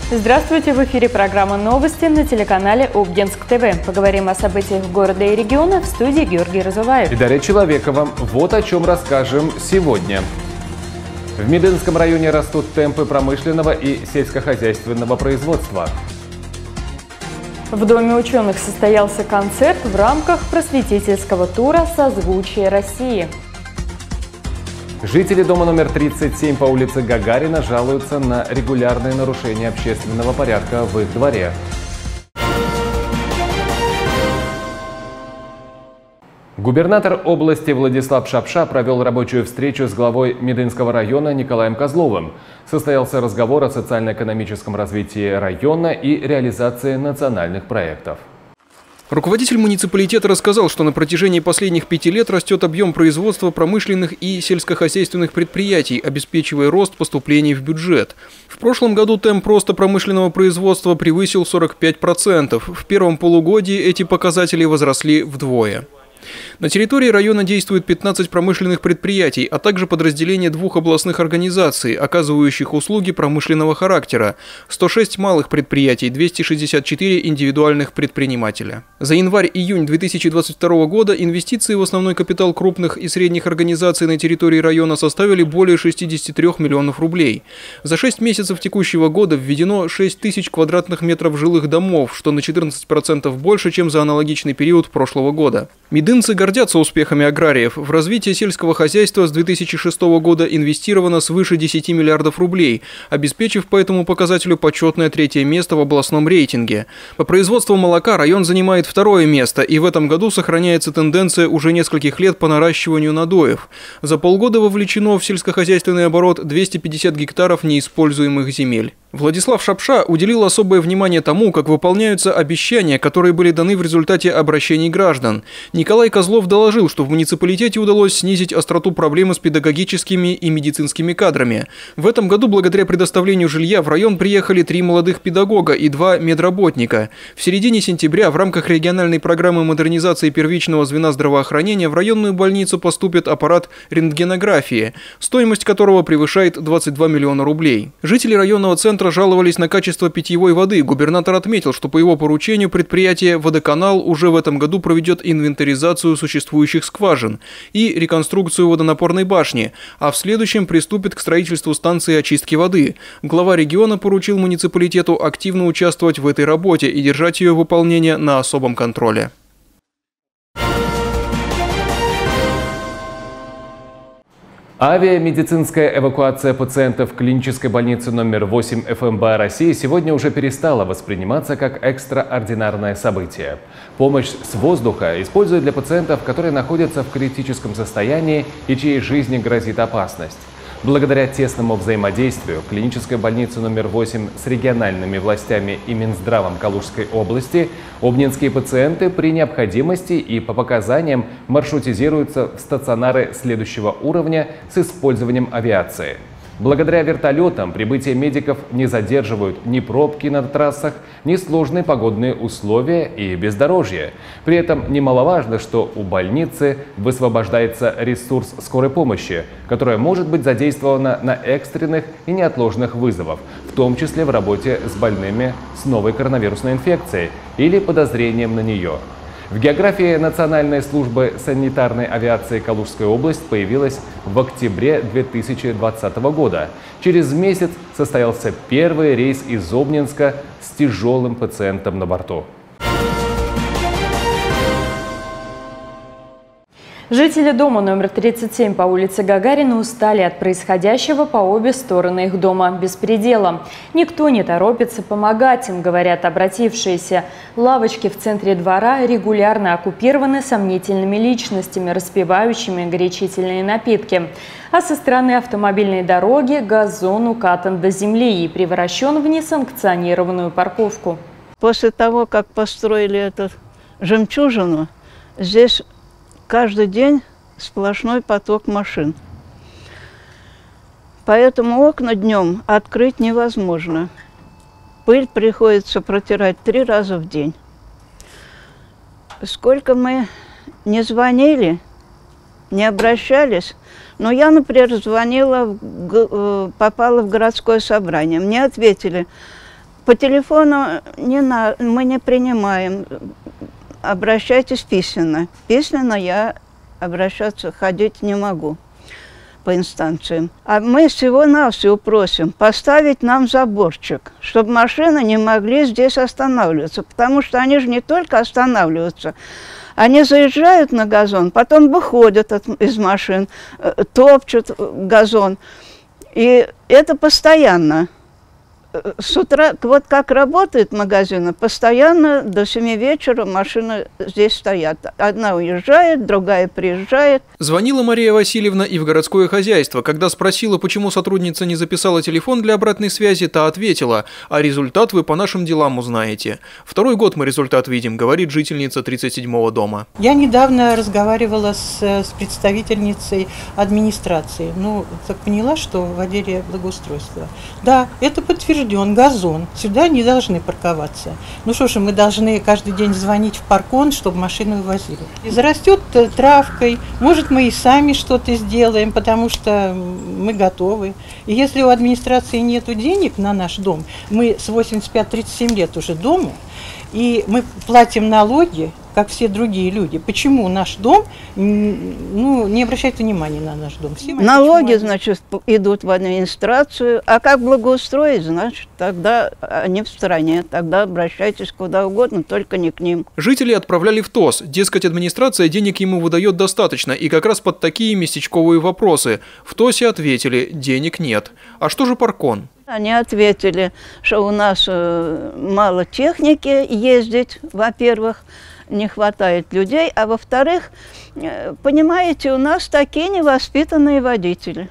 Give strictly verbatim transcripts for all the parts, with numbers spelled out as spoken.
Здравствуйте! В эфире программа «Новости» на телеканале Обнинск ТВ. Поговорим о событиях города и региона. В студии Георгий Разуваев. И Дарья Человекова. Вот о чем расскажем сегодня. В Медынском районе растут темпы промышленного и сельскохозяйственного производства. В Доме ученых состоялся концерт в рамках просветительского тура «Созвучие России». Жители дома номер тридцать семь по улице Гагарина жалуются на регулярные нарушения общественного порядка в их дворе. Губернатор области Владислав Шапша провел рабочую встречу с главой Медынского района Николаем Козловым. Состоялся разговор о социально-экономическом развитии района и реализации национальных проектов. Руководитель муниципалитета рассказал, что на протяжении последних пяти лет растет объем производства промышленных и сельскохозяйственных предприятий, обеспечивая рост поступлений в бюджет. В прошлом году темп роста промышленного производства превысил сорок пять процентов. В первом полугодии эти показатели возросли вдвое. На территории района действует пятнадцать промышленных предприятий, а также подразделения двух областных организаций, оказывающих услуги промышленного характера, сто шесть малых предприятий, двести шестьдесят четыре индивидуальных предпринимателя. За январь-июнь две тысячи двадцать второго года инвестиции в основной капитал крупных и средних организаций на территории района составили более шестидесяти трёх миллионов рублей. За шесть месяцев текущего года введено шесть тысяч квадратных метров жилых домов, что на четырнадцать процентов больше, чем за аналогичный период прошлого года. Медынцы гордятся успехами аграриев. В развитие сельского хозяйства с две тысячи шестого года инвестировано свыше десяти миллиардов рублей, обеспечив по этому показателю почетное третье место в областном рейтинге. По производству молока район занимает второе место, и в этом году сохраняется тенденция уже нескольких лет по наращиванию надоев. За полгода вовлечено в сельскохозяйственный оборот двести пятьдесят гектаров неиспользуемых земель. Владислав Шапша уделил особое внимание тому, как выполняются обещания, которые были даны в результате обращений граждан. Николай Козлов доложил, что в муниципалитете удалось снизить остроту проблемы с педагогическими и медицинскими кадрами. В этом году благодаря предоставлению жилья в район приехали три молодых педагога и два медработника. В середине сентября в рамках региональной программы модернизации первичного звена здравоохранения в районную больницу поступит аппарат рентгенографии, стоимость которого превышает двадцать два миллиона рублей. Жители районного центра жаловались на качество питьевой воды. Губернатор отметил, что по его поручению предприятие «Водоканал» уже в этом году проведет инвентаризацию существующих скважин и реконструкцию водонапорной башни, а в следующем приступит к строительству станции очистки воды. Глава региона поручил муниципалитету активно участвовать в этой работе и держать ее выполнение на особом контроле. Авиамедицинская эвакуация пациентов клинической больницы номер восемь эф эм бэ России сегодня уже перестала восприниматься как экстраординарное событие. Помощь с воздуха используют для пациентов, которые находятся в критическом состоянии и чьей жизни грозит опасность. Благодаря тесному взаимодействию клинической больницы номер восемь с региональными властями и Минздравом Калужской области обнинские пациенты при необходимости и по показаниям маршрутизируются в стационары следующего уровня с использованием авиации. Благодаря вертолетам прибытие медиков не задерживают ни пробки на трассах, ни сложные погодные условия и бездорожье. При этом немаловажно, что у больницы высвобождается ресурс скорой помощи, которая может быть задействована на экстренных и неотложных вызовах, в том числе в работе с больными с новой коронавирусной инфекцией или подозрением на нее. В географии Национальной службы санитарной авиации Калужской области появилась в октябре две тысячи двадцатого года. Через месяц состоялся первый рейс из Обнинска с тяжелым пациентом на борту. Жители дома номер тридцать семь по улице Гагарина устали от происходящего по обе стороны их дома беспредела. Никто не торопится помогать им, говорят обратившиеся. Лавочки в центре двора регулярно оккупированы сомнительными личностями, распивающими горячительные напитки. А со стороны автомобильной дороги газон укатан до земли и превращен в несанкционированную парковку. После того, как построили эту жемчужину, здесь каждый день сплошной поток машин. Поэтому окна днем открыть невозможно. Пыль приходится протирать три раза в день. Сколько мы не звонили, не обращались, но я, например, звонила, в, попала в городское собрание. Мне ответили: По телефону не на, мы не принимаем. Обращайтесь письменно. Письменно я обращаться, ходить не могу по инстанциям. А мы всего-навсего просим поставить нам заборчик, чтобы машины не могли здесь останавливаться. Потому что они же не только останавливаются, они заезжают на газон, потом выходят от, из машин, топчут газон. И это постоянно. С утра, вот как работает магазин, постоянно до семи вечера машины здесь стоят. Одна уезжает, другая приезжает. Звонила Мария Васильевна и в городское хозяйство. Когда спросила, почему сотрудница не записала телефон для обратной связи, та ответила: а результат вы по нашим делам узнаете. Второй год мы результат видим, говорит жительница тридцать седьмого дома. Я недавно разговаривала с, с представительницей администрации. Ну, так поняла, что в отделе благоустройства. Да, это подтверждено. Газон. Сюда не должны парковаться. Ну что ж, мы должны каждый день звонить в паркон, чтобы машины вывозили. И зарастет травкой. Может, мы и сами что-то сделаем, потому что мы готовы. И если у администрации нет денег на наш дом, мы с восемьдесят пять тридцать семь лет уже дому, и мы платим налоги, как все другие люди. Почему наш дом, ну, не обращает внимания на наш дом? Все налоги, значит, идут в администрацию, а как благоустроить, значит, тогда они в стороне, тогда обращайтесь куда угодно, только не к ним. Жители отправляли в ТОС, дескать, администрация денег ему выдает достаточно, и как раз под такие местечковые вопросы. В ТОСе ответили: денег нет. А что же паркон? Они ответили, что у нас мало техники ездить, во-первых, не хватает людей, а во-вторых, понимаете, у нас такие невоспитанные водители.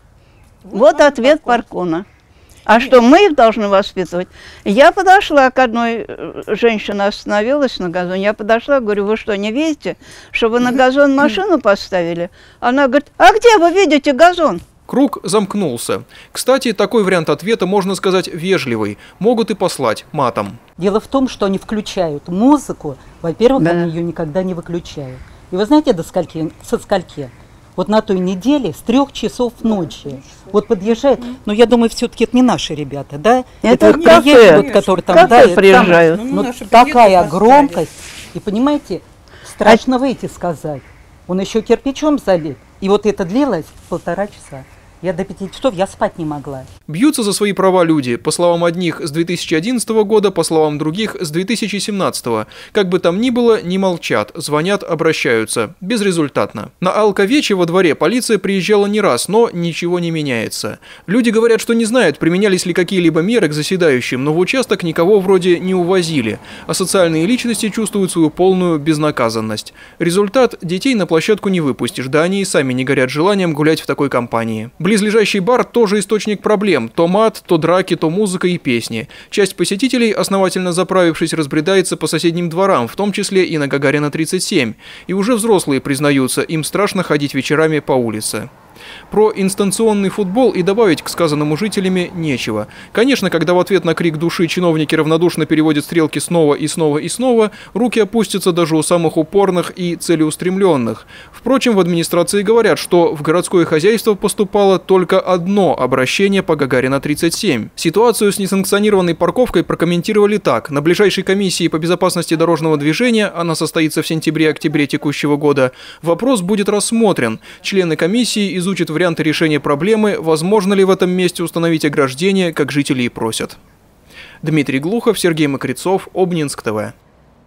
Вот ответ паркона. А что, мы их должны воспитывать? Я подошла к одной женщине, остановилась на газоне, я подошла, говорю: вы что, не видите, что вы на газон машину поставили? Она говорит: а где вы видите газон? Круг замкнулся. Кстати, такой вариант ответа, можно сказать, вежливый. Могут и послать матом. Дело в том, что они включают музыку. Во-первых, да. Они ее никогда не выключают. И вы знаете, до скольки, со скольки? Вот на той неделе с трех часов ночи. Вот подъезжает, но я думаю, все-таки это не наши ребята, да? Это, это кафе, кафе, вот, которые там, кафе да, приезжают. Там, ну, такая громкость. И понимаете, страшно выйти сказать. Он еще кирпичом залит. И вот это длилось полтора часа. Я до пяти часов, я спать не могла. Бьются за свои права люди. По словам одних, с две тысячи одиннадцатого года, по словам других, с две тысячи семнадцатого. Как бы там ни было, не молчат, звонят, обращаются. Безрезультатно. На Алковече во дворе полиция приезжала не раз, но ничего не меняется. Люди говорят, что не знают, применялись ли какие-либо меры к заседающим, но в участок никого вроде не увозили. А социальные личности чувствуют свою полную безнаказанность. Результат – детей на площадку не выпустишь, да они и сами не горят желанием гулять в такой компании. Близлежащий бар тоже источник проблем. То мат, то драки, то музыка и песни. Часть посетителей, основательно заправившись, разбредается по соседним дворам, в том числе и на Гагарина тридцать семь. И уже взрослые признаются, им страшно ходить вечерами по улице. Про инстанционный футбол и добавить к сказанному жителями нечего. Конечно, когда в ответ на крик души чиновники равнодушно переводят стрелки снова и снова и снова, руки опустятся даже у самых упорных и целеустремленных. Впрочем, в администрации говорят, что в городское хозяйство поступало только одно обращение по Гагарина тридцать семь. Ситуацию с несанкционированной парковкой прокомментировали так. На ближайшей комиссии по безопасности дорожного движения, она состоится в сентябре-октябре текущего года, вопрос будет рассмотрен. Члены комиссии изучат варианты решения проблемы, возможно ли в этом месте установить ограждение, как жители и просят. Дмитрий Глухов, Сергей Мокрицов, Обнинск ТВ.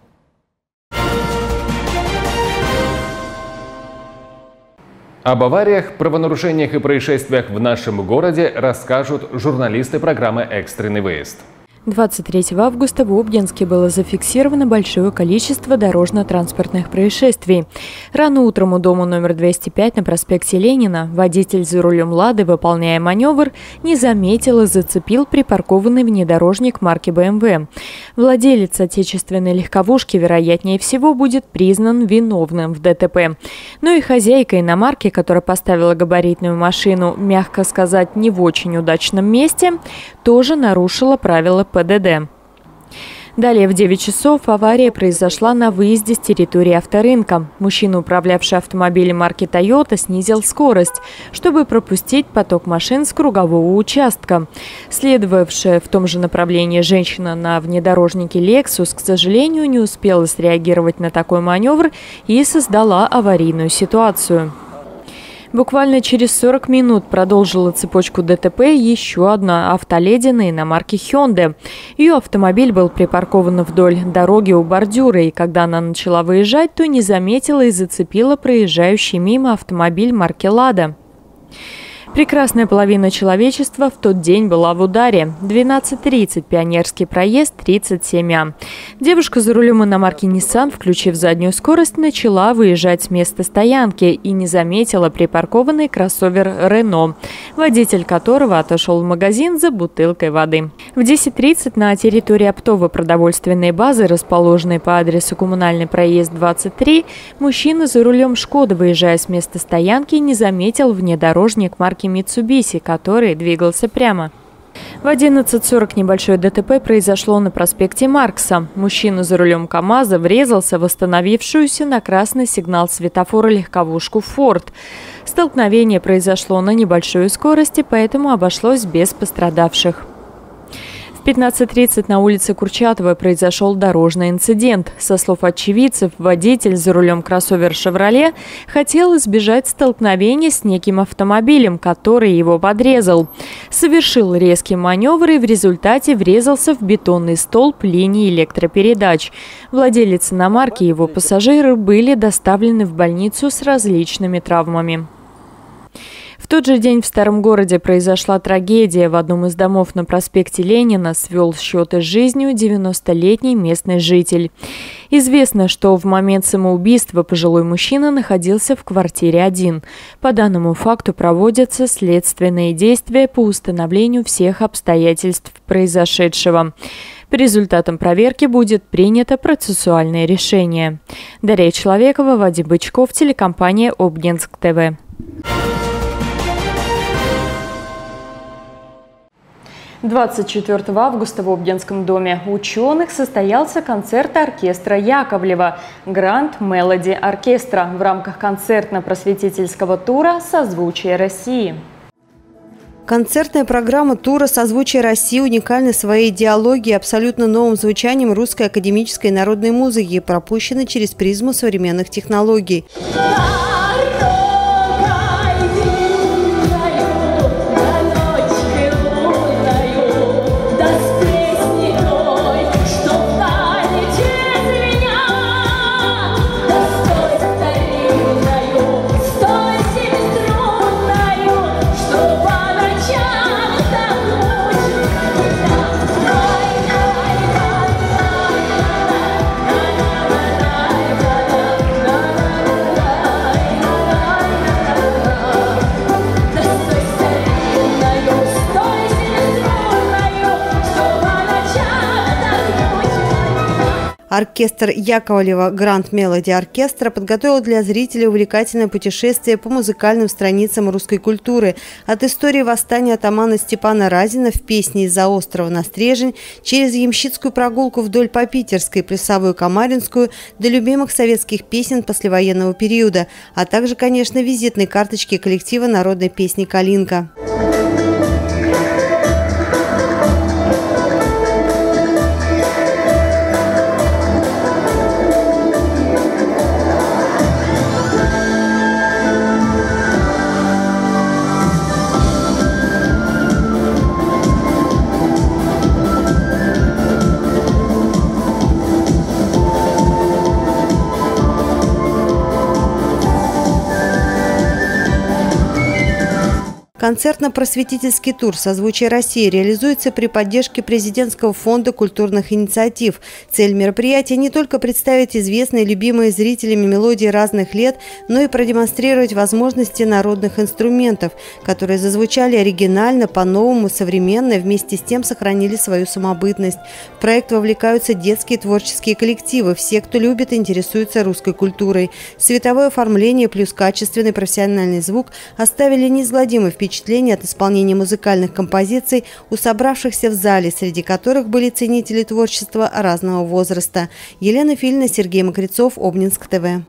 Об авариях, правонарушениях и происшествиях в нашем городе расскажут журналисты программы «Экстренный выезд». двадцать третьего августа в Обнинске было зафиксировано большое количество дорожно-транспортных происшествий. Рано утром у дома номер двести пять на проспекте Ленина водитель за рулем «Лады», выполняя маневр, не заметил и зацепил припаркованный внедорожник марки бэ эм вэ. Владелец отечественной легковушки, вероятнее всего, будет признан виновным в дэ тэ пэ. Ну и хозяйка иномарки, которая поставила габаритную машину, мягко сказать, не в очень удачном месте, тоже нарушила правила пэ дэ дэ. Далее в девять часов авария произошла на выезде с территории авторынка. Мужчина, управлявший автомобилем марки Toyota, снизил скорость, чтобы пропустить поток машин с кругового участка. Следовавшая в том же направлении женщина на внедорожнике Lexus, к сожалению, не успела среагировать на такой маневр и создала аварийную ситуацию. Буквально через сорок минут продолжила цепочку ДТП еще одна автоледи на иномарке Hyundai. Ее автомобиль был припаркован вдоль дороги у бордюра, и когда она начала выезжать, то не заметила и зацепила проезжающий мимо автомобиль марки Lada. Прекрасная половина человечества в тот день была в ударе. двенадцать тридцать, Пионерский проезд, тридцать семь А. Девушка за рулем иномарки Nissan, включив заднюю скорость, начала выезжать с места стоянки и не заметила припаркованный кроссовер Renault, водитель которого отошел в магазин за бутылкой воды. В десять тридцать на территории оптово-продовольственной базы, расположенной по адресу Коммунальный проезд, двадцать три, мужчина за рулем Шкоды, выезжая с места стоянки, не заметил внедорожник марки Mitsubishi, который двигался прямо. В одиннадцать сорок небольшое ДТП произошло на проспекте Маркса. Мужчина за рулем КАМАЗа врезался в остановившуюся на красный сигнал светофора легковушку «Форд». Столкновение произошло на небольшой скорости, поэтому обошлось без пострадавших. В пятнадцать тридцать на улице Курчатова произошел дорожный инцидент. Со слов очевидцев, водитель за рулем кроссовер «Шевроле» хотел избежать столкновения с неким автомобилем, который его подрезал. Совершил резкий маневр и в результате врезался в бетонный столб линии электропередач. Владелец иномарки и его пассажиры были доставлены в больницу с различными травмами. В тот же день в Старом Городе произошла трагедия. В одном из домов на проспекте Ленина свел счеты с жизнью девяностолетний местный житель. Известно, что в момент самоубийства пожилой мужчина находился в квартире один. По данному факту проводятся следственные действия по установлению всех обстоятельств произошедшего. По результатам проверки будет принято процессуальное решение. Дарья Человекова, Вадим Бычков, телекомпания Обнинск ТВ. двадцать четвёртого августа в Обнинском доме ученых состоялся концерт оркестра Яковлева «Гранд Мелоди Оркестра» в рамках концертно-просветительского тура «Созвучие России». Концертная программа тура «Созвучие России» уникальна своей идеологией и абсолютно новым звучанием русской академической и народной музыки, пропущена через призму современных технологий. Оркестр Яковлева «Гранд Мелоди Оркестра» подготовил для зрителей увлекательное путешествие по музыкальным страницам русской культуры. От истории восстания атамана Степана Разина в песне «Из-за острова на Стрежень», через ямщицкую прогулку вдоль по Питерской, Плясовую Камаринскую, до любимых советских песен послевоенного периода, а также, конечно, визитной карточки коллектива народной песни «Калинка». Концертно-просветительский тур «Созвучие России» реализуется при поддержке Президентского фонда культурных инициатив. Цель мероприятия не только представить известные, любимые зрителями мелодии разных лет, но и продемонстрировать возможности народных инструментов, которые зазвучали оригинально, по-новому, современно, и вместе с тем сохранили свою самобытность. В проект вовлекаются детские творческие коллективы, все, кто любит и интересуется русской культурой. Световое оформление плюс качественный профессиональный звук оставили неизгладимое впечатление впечатления от исполнения музыкальных композиций у собравшихся в зале, среди которых были ценители творчества разного возраста. Елена Филина, Сергей Мокрецов, Обнинск ТВ.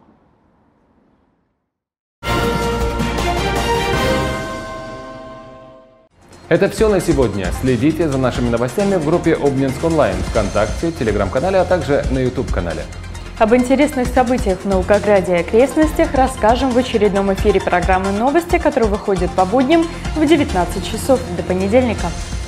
Это все на сегодня. Следите за нашими новостями в группе Обнинск онлайн, ВКонтакте, Телеграм-канале, а также на Ютуб-канале. Об интересных событиях в Наукограде и окрестностях расскажем в очередном эфире программы «Новости», который выходит по будням в девятнадцать часов. До понедельника.